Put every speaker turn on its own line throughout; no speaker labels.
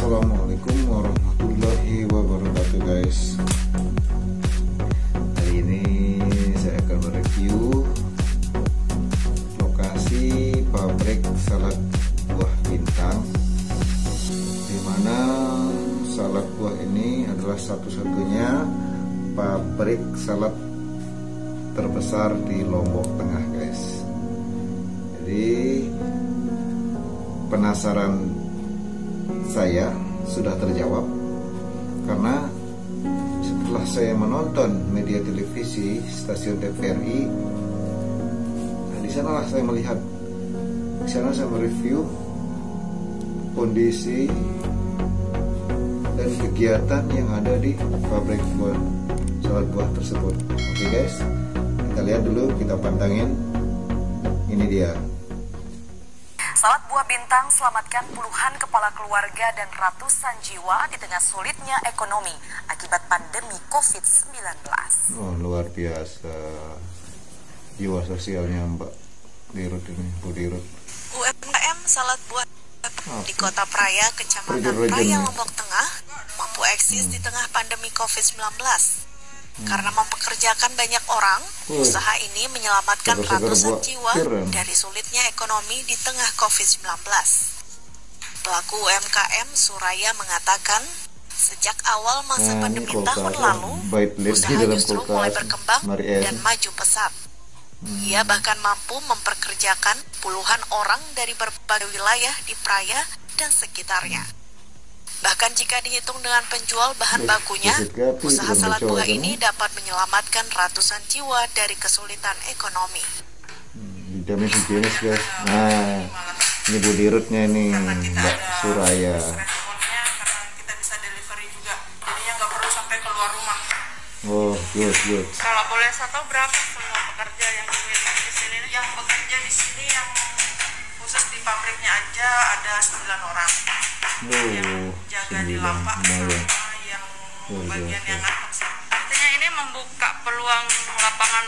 Assalamualaikum warahmatullahi wabarakatuh guys. Hari ini saya akan mereview lokasi pabrik salad buah bintang, dimana salad buah ini adalah satu-satunya pabrik salad terbesar di Lombok Tengah guys. Jadi penasaran saya sudah terjawab karena setelah saya menonton media televisi stasiun TVRI, di sanalah saya melihat, di sana saya mereview kondisi dan kegiatan yang ada di pabrik buah salad buah tersebut. Oke guys, kita lihat dulu, kita pantangin. Ini dia.
Salad buah bintang selamatkan puluhan kepala keluarga dan ratusan jiwa di tengah sulitnya ekonomi akibat pandemi COVID-19.
Oh, luar biasa jiwa sosialnya Mbak Dirut ini, Bu Dirut.
UMKM salad buah di Kota Praya, Kecamatan Praya, Lombok Tengah mampu eksis di tengah pandemi COVID-19. Karena mempekerjakan banyak orang, usaha ini menyelamatkan ratusan jiwa dari sulitnya ekonomi di tengah COVID-19. Pelaku UMKM Suraya mengatakan, sejak awal masa pandemi tahun lalu, usaha justru mulai berkembang dan maju pesat. Ia bahkan mampu memperkerjakan puluhan orang dari berbagai wilayah di Praya dan sekitarnya. Bahkan jika dihitung dengan penjual bahan bakunya, usaha salad buah ini dapat menyelamatkan ratusan jiwa dari kesulitan ekonomi.
Dijamin higienis guys. Nah, ini Bu Dirutnya ini, Mbak Suraya.
Responnya karena kita bisa delivery juga, jadinya nggak perlu sampai keluar rumah.
Oh, good.
Kalau boleh saya tahu berapa semua pekerja yang dimiliki di sini? Yang bekerja di sini yang khusus di pabriknya aja ada 9 orang. Yang jaga di lapak sama yang bagian yang atas. Artinya ini membuka peluang lapangan.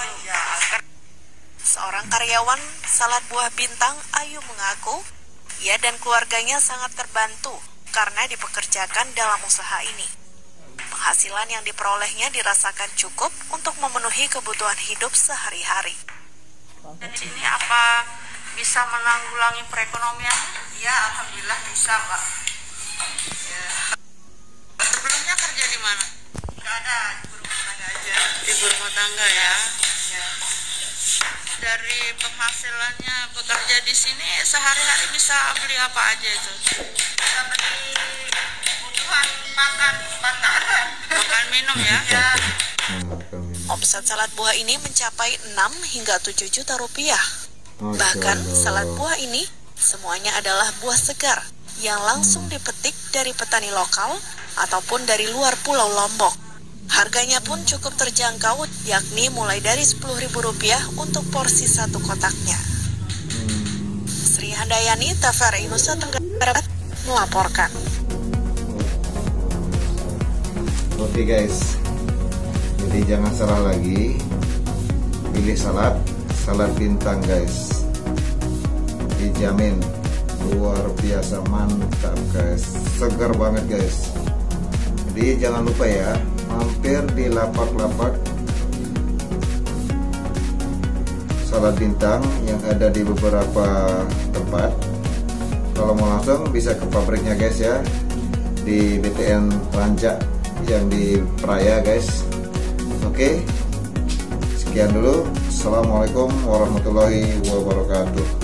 Seorang karyawan salad buah bintang, Ayu, mengaku ia dan keluarganya sangat terbantu karena dipekerjakan dalam usaha ini. Penghasilan yang diperolehnya dirasakan cukup untuk memenuhi kebutuhan hidup sehari-hari.
Dan di sini apa bisa menanggulangi perekonomian? Ya, alhamdulillah bisa, Pak. Ya. Sebelumnya kerja di mana? Nggak ada, ibu rumah tangga aja. Ibu rumah tangga ya. Ya. Dari penghasilannya bekerja di sini sehari-hari bisa beli apa aja itu? Bisa beli kebutuhan makan, makan minum ya. Ya.
Omset salad buah ini mencapai 6 hingga 7 juta rupiah. Bahkan salad buah ini semuanya adalah buah segar yang langsung dipetik dari petani lokal ataupun dari luar Pulau Lombok. Harganya pun cukup terjangkau, yakni mulai dari Rp10.000 untuk porsi satu kotaknya. Sri Handayani, TVRI Nusa Tenggara Barat melaporkan.
Oke guys, jadi jangan salah lagi, pilih salad bintang guys, dijamin luar biasa mantap guys, segar banget guys. Jadi jangan lupa ya, mampir di lapak-lapak salad bintang yang ada di beberapa tempat. Kalau mau langsung bisa ke pabriknya guys ya, di BTN Ranca yang di Praya guys. Oke, sekian dulu. Assalamualaikum warahmatullahi wabarakatuh.